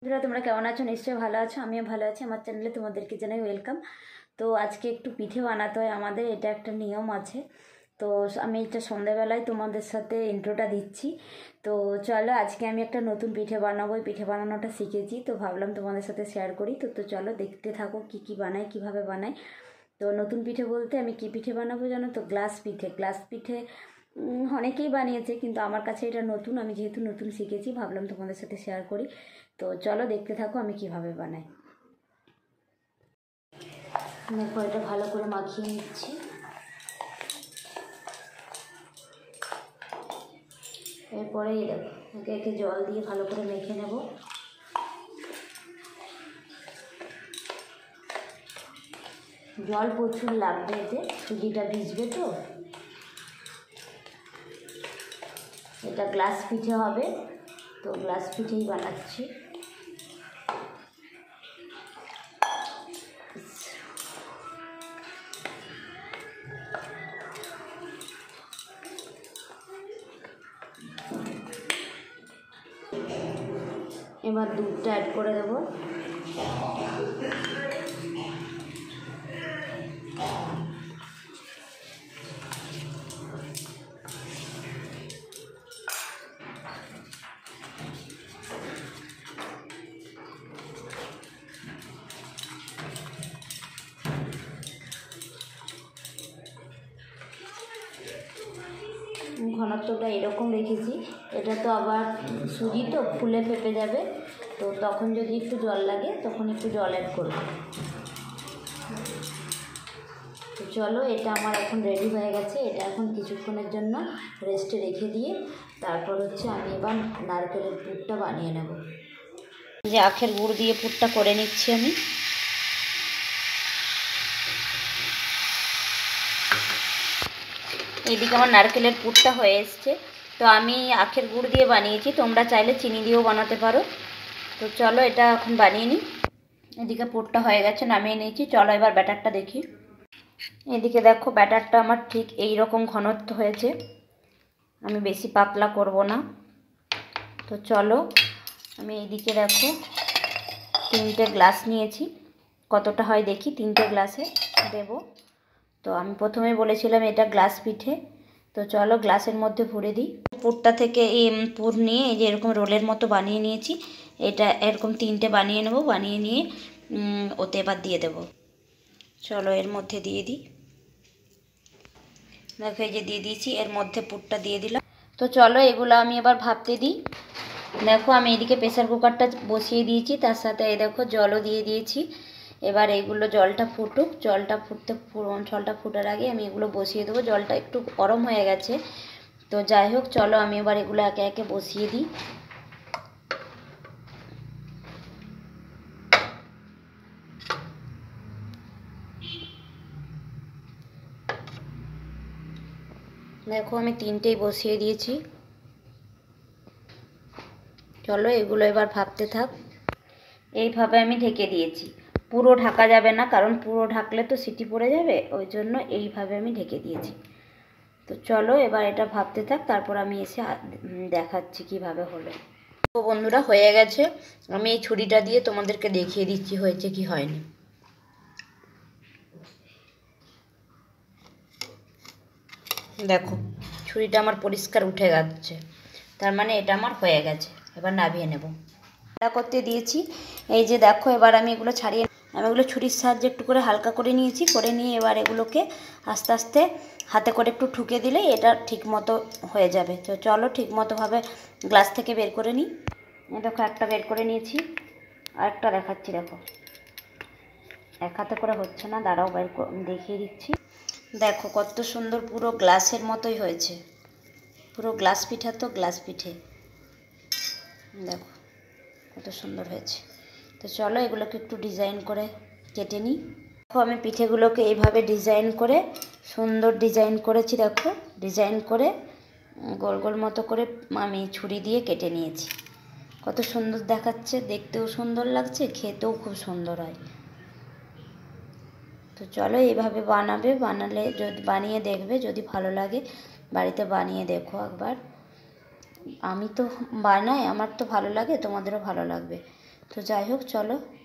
বন্ধুরা তোমরা কেমন আছো? নিশ্চয়ই ভালো আছো। আমিও ভালো আছি। আমার চ্যানেলে তোমাদেরকে জানাই ওয়েলকাম। তো আজকে একটু পিঠে বানাতে হয় আমাদের, এটা একটা নিয়ম আছে। তো আমি এটা সন্ধ্যাবেলায় তোমাদের সাথে ইন্ট্রোটা দিচ্ছি। তো চলো, আজকে আমি একটা নতুন পিঠে বানাবো। এই পিঠে বানানোটা শিখেছি, তো ভাবলাম তোমাদের সাথে শেয়ার করি। তো চলো দেখতে থাকো কি কি বানাই, কিভাবে বানাই। তো নতুন পিঠে বলতে আমি কি পিঠে বানাবো জানো তো? গ্লাস পিঠে অনেকেই বানিয়েছে, কিন্তু আমার কাছে এটা নতুন। আমি যেহেতু নতুন শিখেছি, ভাবলাম তোমাদের সাথে শেয়ার করি। তো চলো দেখতে থাকো আমি কিভাবে বানাই। দেখো, এটা ভালো করে মাখিয়ে নিচ্ছি। এরপরে এই দেখো, একে একে জল দিয়ে ভালো করে মেখে নেব। জল প্রচুর লাগবে, এতে সুজিটা ভিজবে। তো এটা গ্লাস পিঠে হবে, তো গ্লাস পিঠেই বানাচ্ছি। এবার দুধটা অ্যাড করে দেবো। ঘনত্বটা এরকম রেখেছি। এটা তো আবার সুজি তো ফুলে ফেপে যাবে, তো তখন যদি একটু জল লাগে তখন একটু জল অ্যাড করব। তো চলো, এটা আমার এখন রেডি হয়ে গেছে। এটা এখন কিছুক্ষণের জন্য রেস্টে রেখে দিয়ে তারপর আমি এবার নারকেলের পুরটা বানিয়ে নেব। যে আখের গুড় দিয়ে পুরটা করে নিচ্ছি আমি। এদিকে আমার নারকেলের পুরটা হয়ে এসছে। তো আমি আখের গুড় দিয়ে বানিয়েছি, তোমরা চাইলে চিনি দিয়েও বানাতে পারো। তো চলো এটা এখন বানিয়ে নিই। এদিকে পুরটা হয়ে গেছে, নামিয়ে নিয়েছি। চলো এবার ব্যাটারটা দেখি। এদিকে দেখো, ব্যাটারটা আমার ঠিক এই রকম ঘনত্ব হয়েছে। আমি বেশি পাতলা করব না। তো চলো, আমি এইদিকে দেখো 3টে গ্লাস নিয়েছি। কতটা হয় দেখি, 3টে গ্লাসে দেব। তো আমি প্রথমে বলেছিলাম এটা গ্লাস পিঠে। তো চলো গ্লাসের মধ্যে ভরে দিই। পুরটা থেকে এই পুর নিয়ে এই যে এরকম রোলের মতো বানিয়ে নিয়েছি। এটা এরকম 3টে বানিয়ে নেব। বানিয়ে নিয়ে ওতে এবার দিয়ে দেব। চলো এর মধ্যে দিয়ে দিই। দেখো এই যে দিয়ে দিয়েছি, এর মধ্যে পুরটা দিয়ে দিলাম। তো চলো এগুলো আমি এবার ভাপতে দিই। দেখো আমি এদিকে প্রেসার কুকারটা বসিয়ে দিয়েছি, তার সাথে এই দেখো জলও দিয়ে দিয়েছি। এবার এইগুলো জলটা ফুটুক। জলটা ফুটার আগে আমি এগুলো বসিয়ে দেবো। জলটা একটু গরম হয়ে গেছে। তো যাই হোক, চলো আমি এবার এগুলো একে একে বসিয়ে দিই। দেখো আমি 3টেই বসিয়ে দিয়েছি। চলো এগুলো এবার ভাপতে থাক। এইভাবে আমি ঢেকে দিয়েছি। পুরো ঢাকা যাবে না, কারণ পুরো ঢাকলে তো সিটি পড়ে যাবে, ওই জন্য এইভাবে আমি ঢেকে দিয়েছি। তো চলো এবার এটা ভাপতে থাক, তারপর আমি এসে দেখাচ্ছি কিভাবে হলো। তো বন্ধুরা হয়ে গেছে। আমি এই ছুরিটা দিয়ে তোমাদেরকে দেখিয়ে দিচ্ছি হয়েছে কি হয়নি। দেখো ছুরিটা আমার পরিষ্কার উঠে যাচ্ছে, তার মানে এটা আমার হয়ে গেছে। এবার নামিয়ে নেব। করতে দিয়েছি। এই যে দেখো, এবার আমি এগুলো ছাড়িয়ে আমি এগুলো ছুরির সাহায্যে একটু করে হালকা করে নিয়েছি। করে নিয়ে এবার এগুলোকে আস্তে আস্তে হাতে করে একটু ঠুকে দিলেই এটা ঠিক মতো হয়ে যাবে। তো চলো ঠিক মতোভাবে গ্লাস থেকে বের করে নিই। দেখো একটা বের করে নিয়েছি, আরেকটা দেখাচ্ছি। দেখো এক হাতে করে হচ্ছে না, দাঁড়াও দেখিয়ে দিচ্ছি। দেখো কত সুন্দর, পুরো গ্লাসের মতোই হয়েছে। পুরো গ্লাস পিঠা, তো গ্লাস পিঠে দেখো কত সুন্দর হয়েছে। তো চলো এগুলোকে একটু ডিজাইন করে কেটে নিই। দেখো আমি পিঠেগুলোকে এইভাবে ডিজাইন করে, সুন্দর ডিজাইন করেছি। দেখো ডিজাইন করে গোল গোল মতো করে আমি ছুরি দিয়ে কেটে নিয়েছি। কত সুন্দর দেখাচ্ছে, দেখতেও সুন্দর লাগছে, খেতেও খুব সুন্দর হয়। তো চলো এইভাবে বানালে বানিয়ে দেখবে, যদি ভালো লাগে বাড়িতে বানিয়ে দেখো একবার। আমি তো বানাই, আমার তো ভালো লাগে, তোমাদেরও ভালো লাগবে। তো যাই হোক চলো